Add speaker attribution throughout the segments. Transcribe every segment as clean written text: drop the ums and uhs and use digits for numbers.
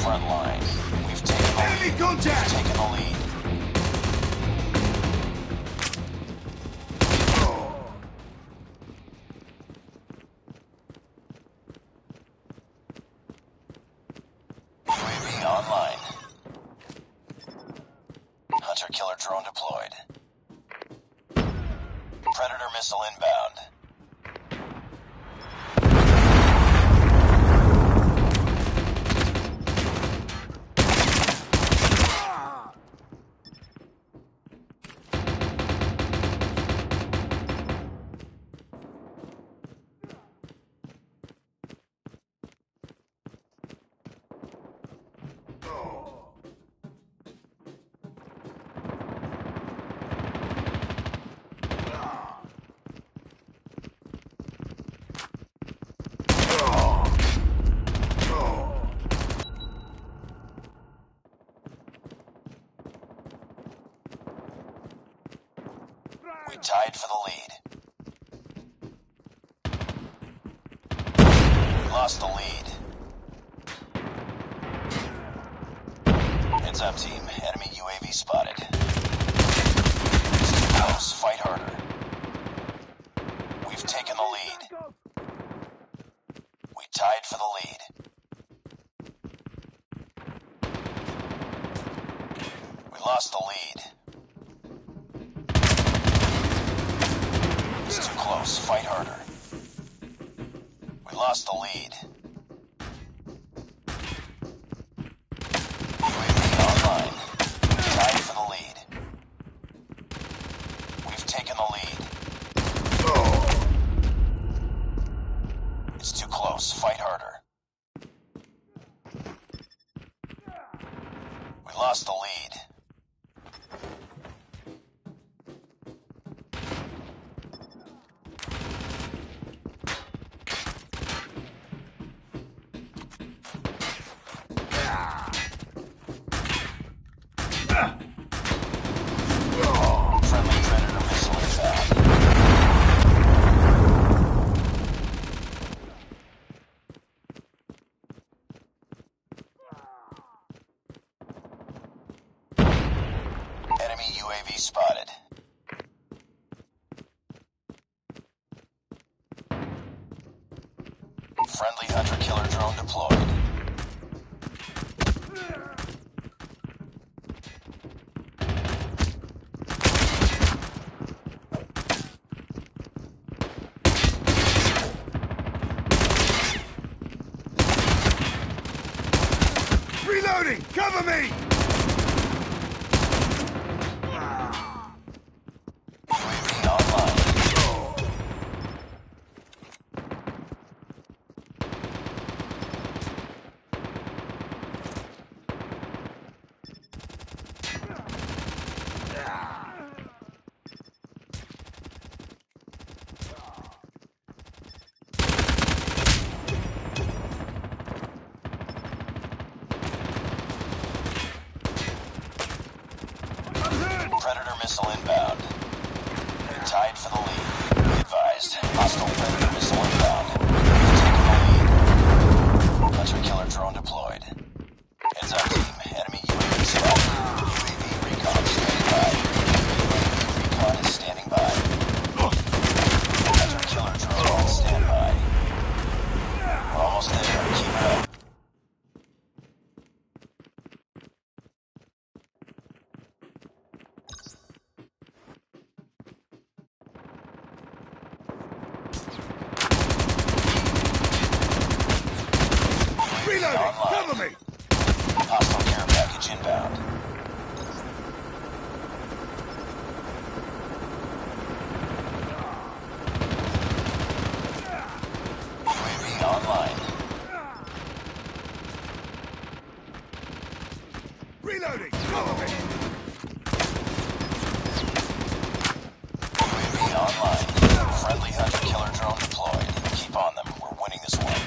Speaker 1: front line. We've taken the lead.
Speaker 2: Enemy contact!
Speaker 1: We've taken the lead. UAV online. Hunter-killer drone deployed. Predator missile inbound. We tied for the lead. We lost the lead. Heads up, team. Enemy UAV spotted. It's too close. Fight harder. We've taken the lead. We tied for the lead. We lost the lead. It's too close. Fight harder. We lost the lead. UAV online. Tied for the lead. We've taken the lead. It's too close. Fight harder. We lost the lead. Friendly Predator missile inbound. Enemy UAV spotted. Friendly hunter-killer drone deployed.
Speaker 2: Reloading! Cover me!
Speaker 1: UAV online. Predator missile inbound. We tied for the lead. Be advised. Hostile Predator missile inbound. We've taken the lead. Hunter-killer drone deployed. Heads up, team. Enemy UAV spotted. UAV recon standing by. UAV recon is standing by. Hunter-killer drone on standby. We're almost there. Keep it up.
Speaker 2: Reloading! Cover me!
Speaker 1: Hostile care package inbound. UAV online.
Speaker 2: Reloading! Cover me!
Speaker 1: UAV online. Friendly hunter-killer drone deployed. Keep on them. We're winning this one.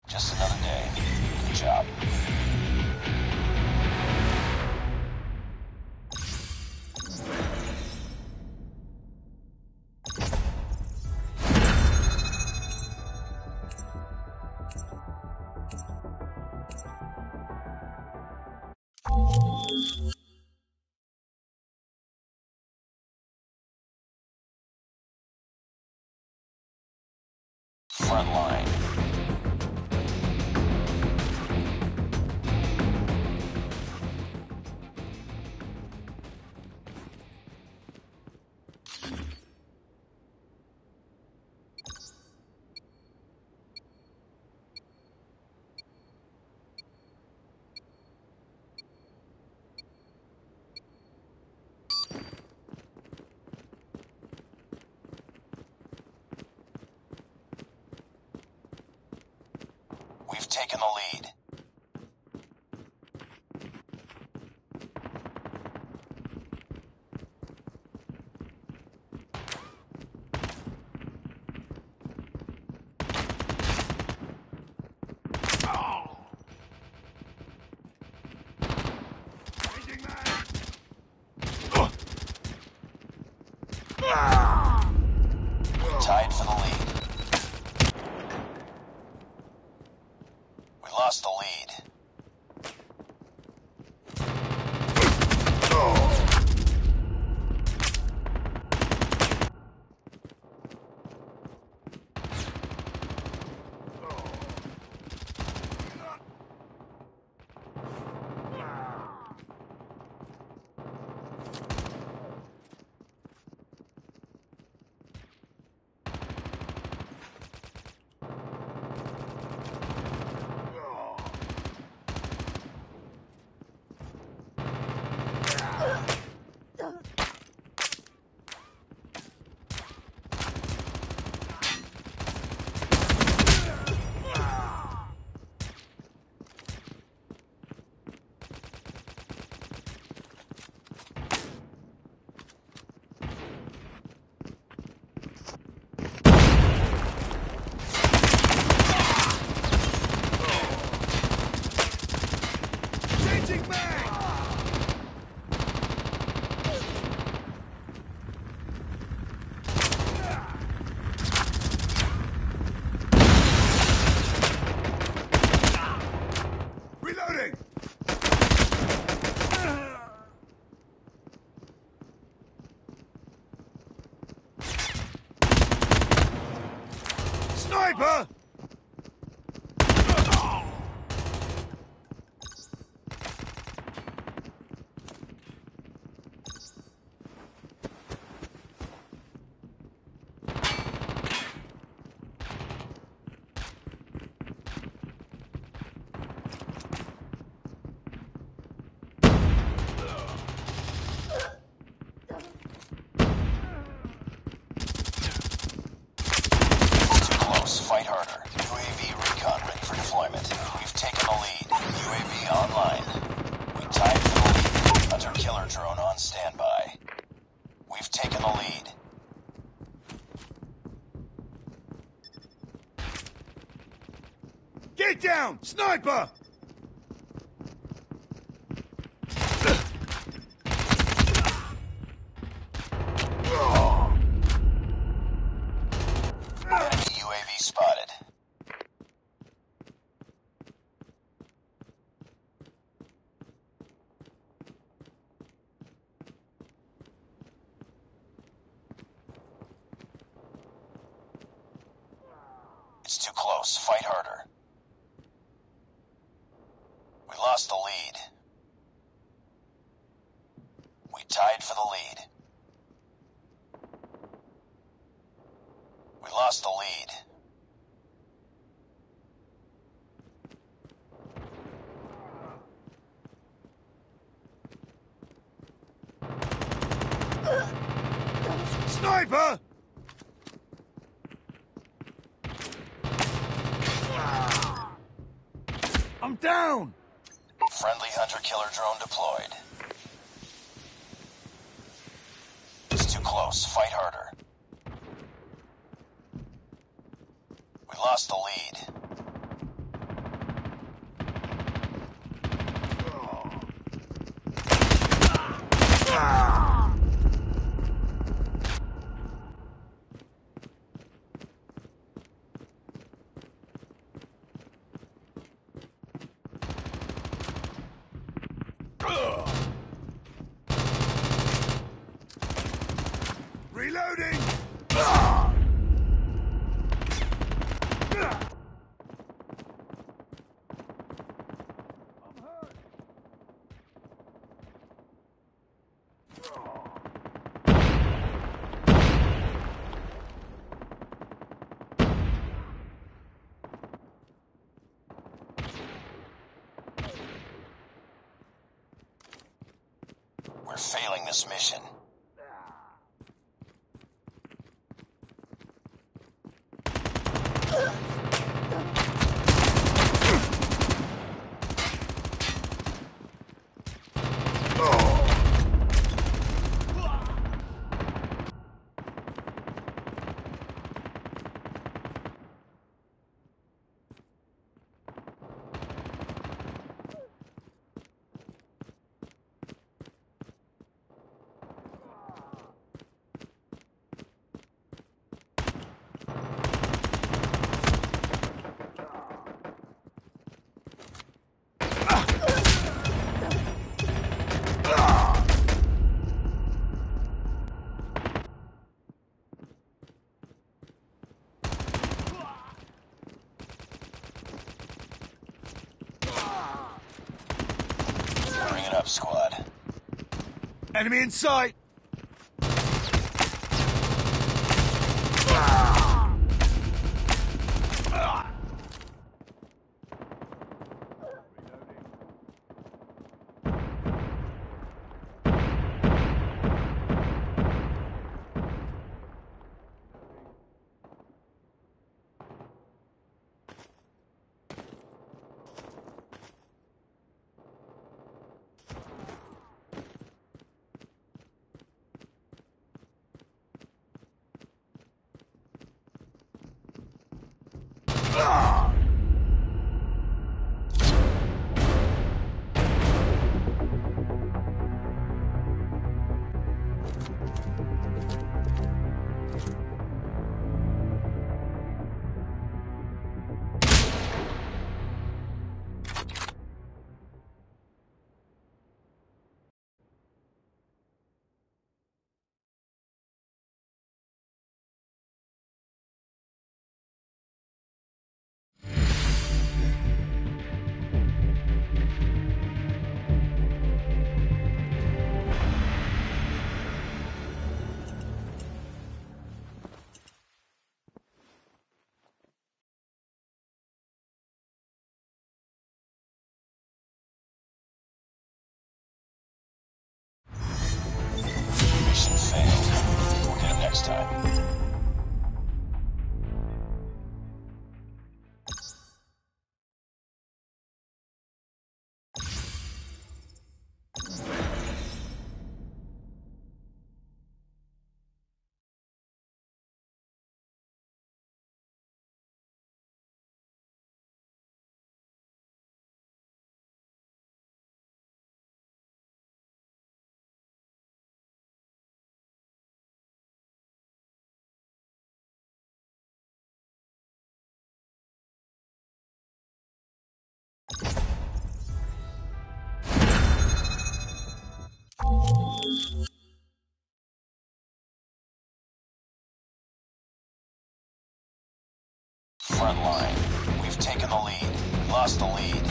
Speaker 1: Just another day. Good job. Front line. We've taken the lead.
Speaker 2: Changing mag.
Speaker 1: We tied for the lead. We lost the lead.
Speaker 2: Changing mag. Reloading. Sniper.
Speaker 1: Fight harder. UAV recon ready for deployment. We've taken the lead. UAV online. We tied for the lead. Hunter killer drone on standby. We've taken the lead.
Speaker 2: Get down! Sniper!
Speaker 1: Enemy UAV spotted. It's too close. Fight harder. We lost the lead. We tied for the lead. We lost the lead.
Speaker 2: Sniper! I'm down!
Speaker 1: Friendly hunter-killer drone deployed. It's too close. Fight harder. We lost the lead.
Speaker 2: Reloading! Ah! I'm hurt!
Speaker 1: We're failing this mission. Bring it up, squad.
Speaker 2: Enemy in sight!
Speaker 1: Mission failed. We'll get him next time. Front line. We've taken the lead. Lost the lead.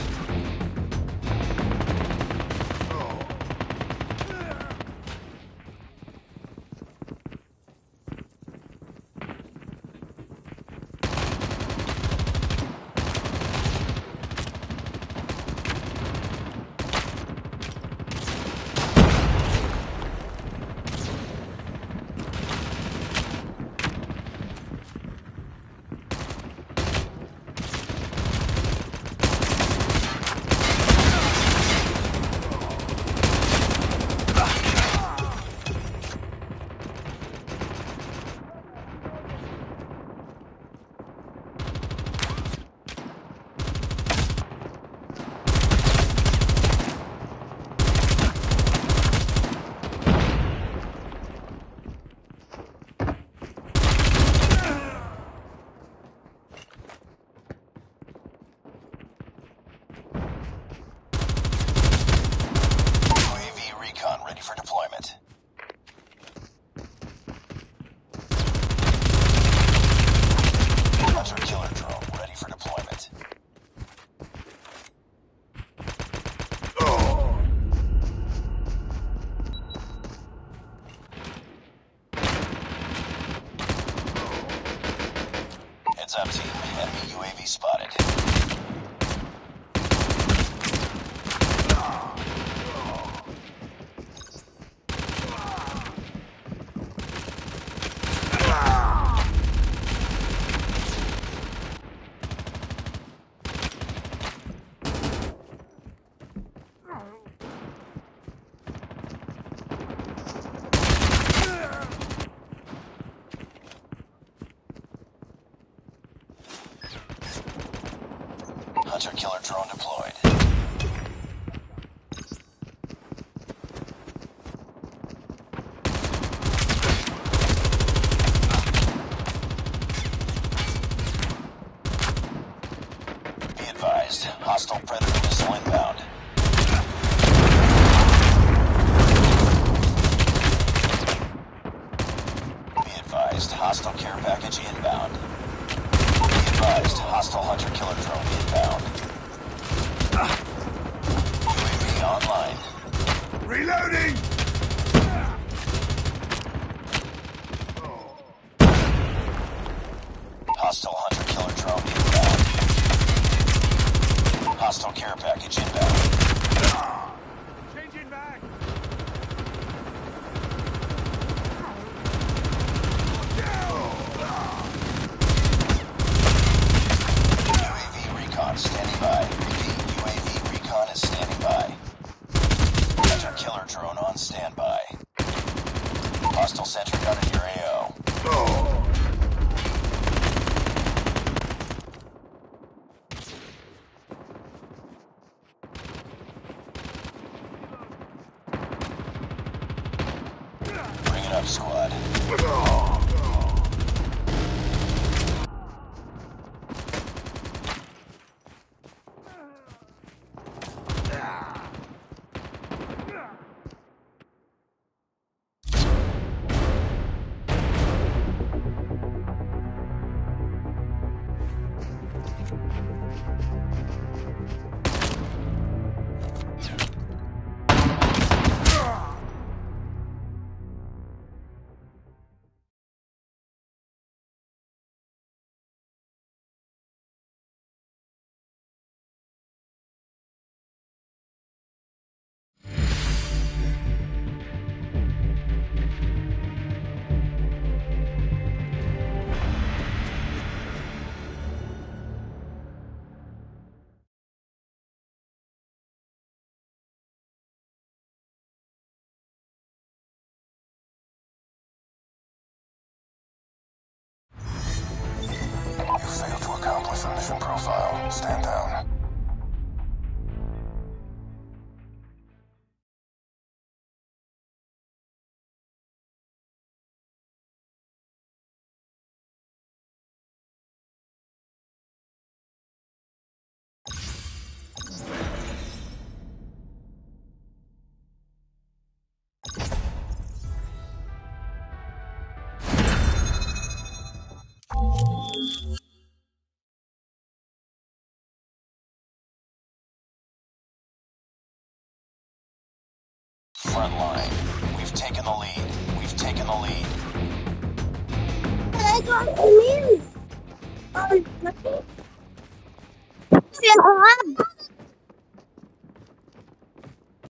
Speaker 1: UAV recon ready for deployment. Hunter-killer drone deployed. Be advised, hostile predator missile inbound. Be advised, hostile care package inbound. Be advised, hostile hunter-killer drone inbound. UAV online.
Speaker 2: Reloading!
Speaker 1: Hostile hunter-killer drone inbound. Hostile care package inbound.
Speaker 2: Changing back!
Speaker 1: UAV recon standing by. Repeat, UAV recon is standing by. Hunter-killer drone on standby. Hostile sentry gun in your AO. Bring it up, squad. You failed to accomplish the mission profile. Stand down. Front line. We've taken the lead. We've taken the lead.
Speaker 3: I got a news. Oh,